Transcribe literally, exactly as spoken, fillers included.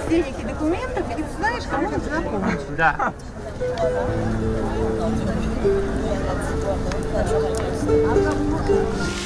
денег и документов, и ты знаешь, кому нужно помощь. Да. Thank you.